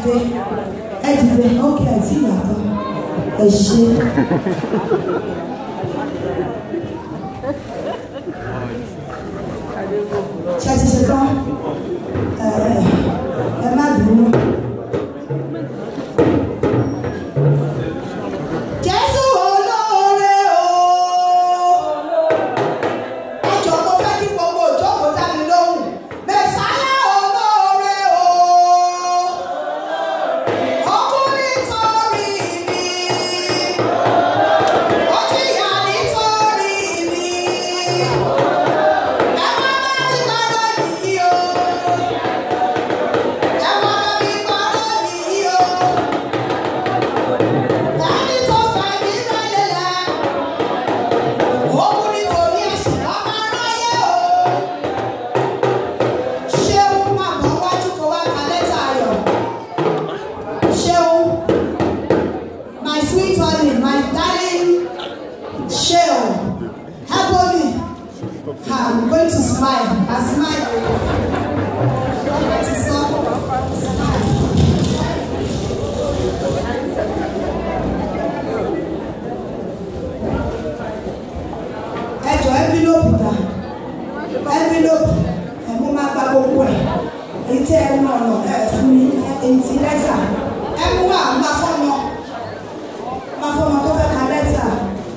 dìde, ókè àti ìyàtọ̀, ẹ ṣé. Ṣé ti ṣe tán? Ẹ má dùnú. I'm going to smile. I smile. Envelope da. Envelope. Mo máa gba gbogbo ẹ̀. Èyí tí ẹ mú ọ̀nà fún mi, èyí tí lẹ́tà. Ẹ mú wà máa fọ́mọ. Máa fọ́mọ tó fẹ́ ka lẹ́tà.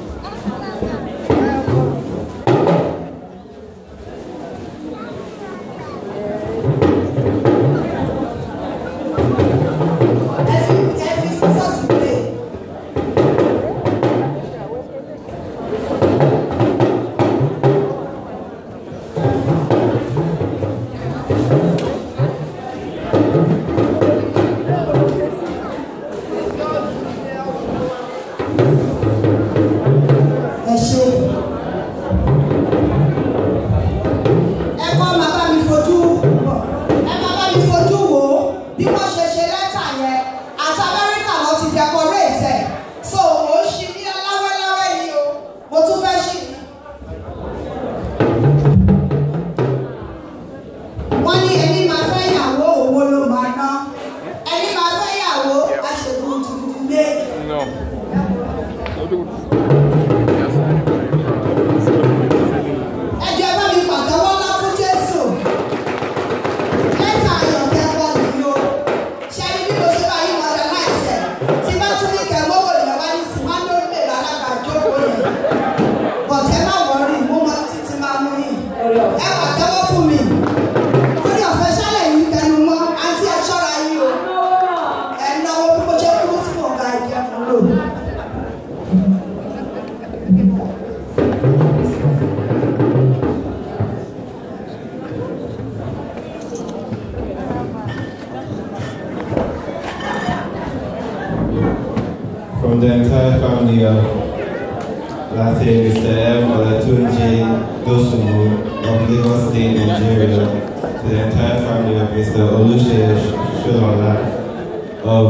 From the entire family of Latte, Mr. M. Olatunji Dosunmu of Lagos State, Nigeria, to the entire family of Mr. Olusegun Shola of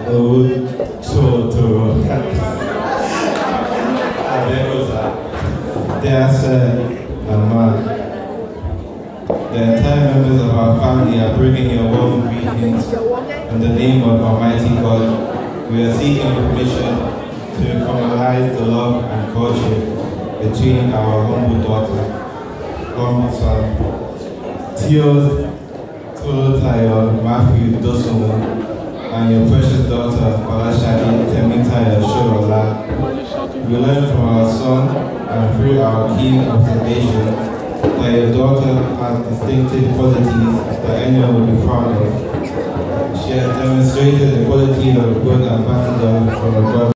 Owutu Abeokuta, dear sir and ma, the entire members of our family are bringing your warm greetings in the name of Almighty God. We are seeking permission to formalize the love and courtship between our humble daughter, humble son, Theos Tolotayo Matthew Dosunmu, and your precious daughter, Falashadi Temitayo Shola. We learn from our son and through our keen observation that your daughter has distinctive qualities that anyone will be proud of. She has demonstrated the quality of a good ambassador from abroad.